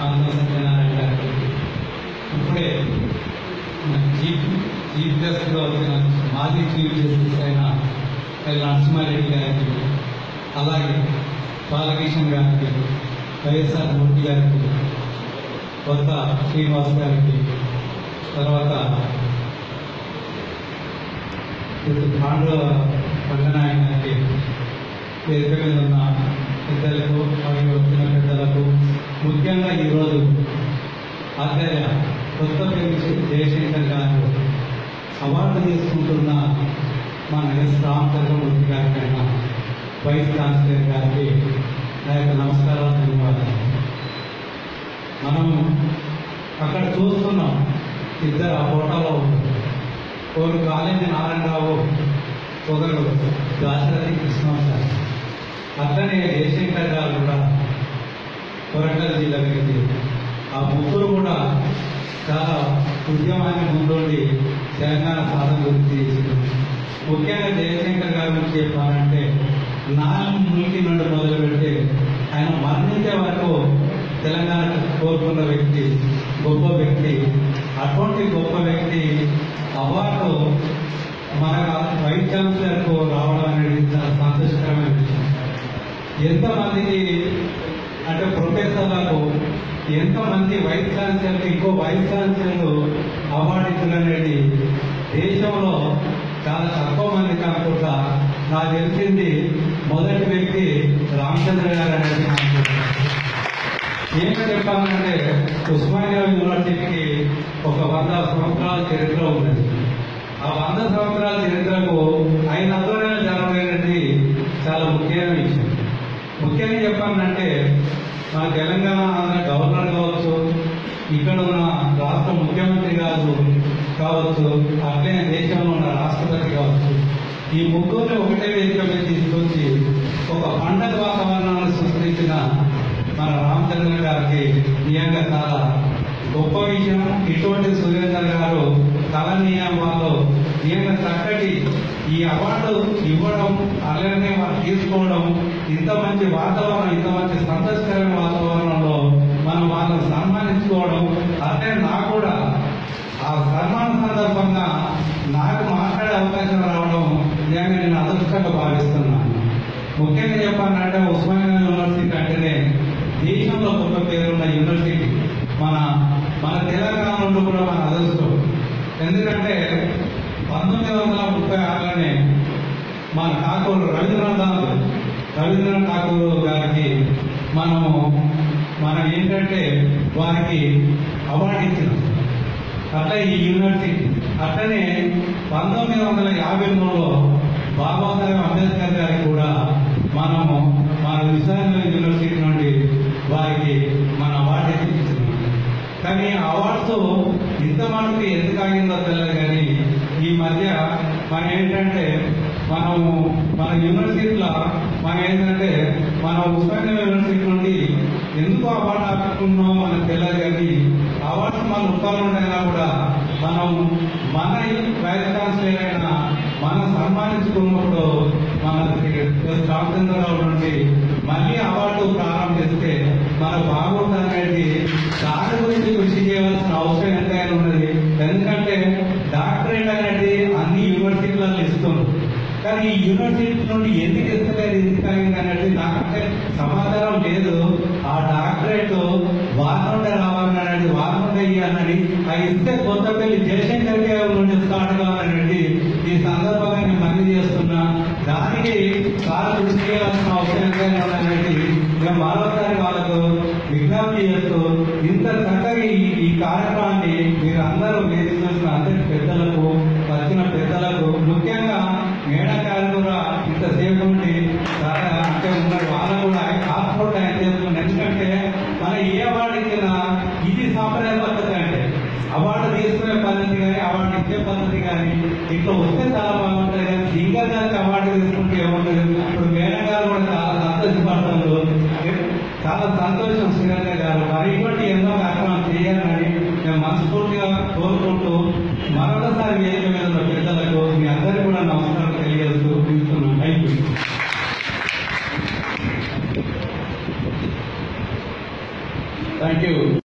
ఆంధ్ర సత్యనారాయణ గారికి, ఇప్పుడే చీఫ్ గెస్ట్గా వచ్చిన మాజీ చీఫ్ జస్టిస్ అయిన నరసింహారెడ్డి గారికి, అలాగే బాలకృష్ణ గారికి, వైఎస్ఆర్ మూర్తి గారికి, కొత్త శ్రీనివాస్ గారికి, తర్వాత పాండవ రంగనాయక గారికి, వేదిక మీద ఉన్న పెద్దలకు మరియు వచ్చిన పెద్దలకు, ముఖ్యంగా ఈరోజు ఆచార్య కొత్తపల్లి జయశంకర్ గారు అవార్డు తీసుకుంటున్న మన ఎస్ రామచంద్రమూర్తి గారికైనా వైస్ ఛాన్సలర్ గారికి నా యొక్క నమస్కారాలు, ధన్యవాదాలు. మనం అక్కడ చూస్తున్నాం, ఇద్దరు ఆ ఫోటోలో ఉంటుంది. ఒకరు కాలేజీ నారాయణరావు, ఒకరు దాశరథి కృష్ణవంశారి. అట్లనే జయశంకర్ గారు కూడా వరంగల్ జిల్లా వ్యక్తి. ఆ ముగ్గురు కూడా చాలా ఉద్యమాన్ని ముందుండి తెలంగాణ సాధన గురించి చేసింది. ముఖ్యంగా జయశంకర్ గారి గురించి చెప్పాలంటే 4 నుండి మొదలు పెడితే ఆయన మరణించే వరకు తెలంగాణ కోరుకున్న వ్యక్తి, గొప్ప వ్యక్తి. అటువంటి గొప్ప వ్యక్తి అవార్డు మన వైస్ ఛాన్సలర్కు రావడం అనేది చాలా సంతోషకరమైన విషయం. ఎంతమందికి అంటే ప్రొఫెసర్లకు, ఎంతమంది వైస్ ఛాన్సలర్కి ఇంకో వైస్ ఛాన్సలర్ అవార్డు ఇచ్చిన అనేది దేశంలో చాలా తక్కువ మంది కాకుండా నాకు తెలిసింది మొదటి వ్యక్తి రామచంద్ర గారు అనేది. ఏం చెప్పాలంటే ఉస్మానియా యూనివర్సిటీకి ఒక 100 సంవత్సరాల చరిత్ర ఉన్నది. ఆ 100 సంవత్సరాల చరిత్రకు ఆయన ఆధ్వర్యంలో జరగలేనది చాలా ముఖ్యమైన విషయం. ముఖ్యంగా చెప్పాలంటే మన తెలంగాణ ఆంధ్ర గవర్నర్ కావచ్చు, ఇక్కడ ఉన్న రాష్ట్ర ముఖ్యమంత్రి కావచ్చు, అట్లనే దేశంలో ఉన్న రాష్ట్రపతి కావచ్చు, ఈ ముగ్గురిని ఒకటే వేదిక మీద తీసుకొచ్చి ఒక పండగ వాతావరణాన్ని సృష్టించిన మన రామచంద్ర గారికి నిజంగా చాలా గొప్ప విషయం. ఇటువంటి సురేందర్ గారు కళనీయం వాళ్ళు నిజంగా చక్కటి ఈ అవార్డు ఇవ్వడం, అలాగే వాళ్ళు తీసుకోవడం, ఇంత మంచి వాతావరణం, ఇంత మంచి సంతోషకరమైన వాతావరణంలో మనం వాళ్ళని సన్మానించుకోవడం, అట్లే నాకు కూడా ఆ సన్మాన సందర్భంగా నాకు మాట్లాడే అవకాశం రావడం నిజంగా నేను అదృష్టంగా భావిస్తున్నాను. ముఖ్యంగా చెప్పాలంటే ఉస్మానియా యూనివర్సిటీ అంటేనే దేశంలో గొప్ప పేరున్న యూనివర్సిటీ. మన తెలంగాణలో కూడా మన అదృష్టం. ఎందుకంటే 1936లోనే మన ఠాకూర్ రవీంద్రనాథ్ ఠాకూర్ గారికి మనం ఏంటంటే వారికి అవార్డు ఇచ్చినాం. అట్లా ఈ యూనివర్సిటీ అట్లనే 1953లో బాబాసాహెబ్ అంబేద్కర్ గారికి కూడా మనము మన విశ్వవిద్యాలయం యూనివర్సిటీ నుండి వారికి మన అవార్డు ఇచ్చినాం. కానీ అవార్డ్స్ ఇంత మనకి ఎందుకు ఆగిందో తెలియదు. కానీ ఈ మధ్య మనం ఏంటంటే మన యూనివర్సిటీలో మన ఉస్మానియా యూనివర్సిటీ నుండి ఎందుకు అవార్డు ఆపుకున్నామో మనకు తెలియదు. కానీ అవార్డ్స్ మన ఉత్పాదన ఉండైనా కూడా మన వైస్ ఛాన్సలర్ అయినా మనం సన్మానించుకున్నప్పుడు మన రామచంద్రరావు నుండి మళ్ళీ అవార్డు ప్రారంభిస్తే మన బాగుందనేది దాని గురించి కృషి చేయవలసిన అవసరం ఎంతైనా ఉన్నది. ఎందుకంటే డాక్టరేట్ అనేది అన్ని యూనివర్సిటీలలో ఇస్తుంది. కానీ ఈ యూనివర్సిటీ నుండి ఎందుకు ఇస్తలేదు, ఎందుకు అయింది అనేది నాకంటే సమాధానం లేదు. ఆ డాక్టరేట్ వారి నుండి రావాలనేది, వారి నుండి ఇవ్వాలని, ఆ ఇస్తే కొత్తపల్లి జయశంకర్ నుండి స్టార్ట్ కావాలనేది ఈ సందర్భంగా నేను మళ్ళీ చేస్తున్నా. దానికి చాలా కృషి చేయాల్సిన అవసరం ఎంతైనా ఉన్నది. మేము మరోసారి వాళ్ళకు విజ్ఞప్తి చేస్తూ ఇంత చక్కగా ఈ కార్యక్రమాన్ని మీరు అందరూ నేర్చుకున్న అందరి పెద్దలకు, వచ్చిన పెద్దలకు, ముఖ్యంగా మేడం గారు కూడా ఇంతసేపు ఉండి చాలా అంటే ఉన్నారు. వాళ్ళు కూడా హాస్పిటల్ ఆయన చేస్తున్నారు. ఎందుకంటే మనం ఏ అవార్డు ఇచ్చినా ఇది సాంప్రదాయ పద్ధతి. అంటే అవార్డు తీసుకునే పద్ధతి కానీ, అవార్డు ఇచ్చే పద్ధతి కానీ ఇట్లా వస్తే చాలా బాగుంటుంది. కానీ సింగర్ గారికి అవార్డు తీసుకుంటే ఏముంటుంది. ఇప్పుడు మేడం గారు కూడా చాలా సంతోషపడుతున్నారు. చాలా సంతోషం శ్రీరంగ గారు. మరి ఇటువంటి ఎన్నో కార్యక్రమాలు చేయాలని మేము మనస్ఫూర్తిగా కోరుకుంటూ మరొకసారి వేదిక మీద ఉన్న పెద్దలకు మీ అందరికీ కూడా నమస్కారం తెలియజేస్తూ తీసుకున్నాం. Thank you. Thank you.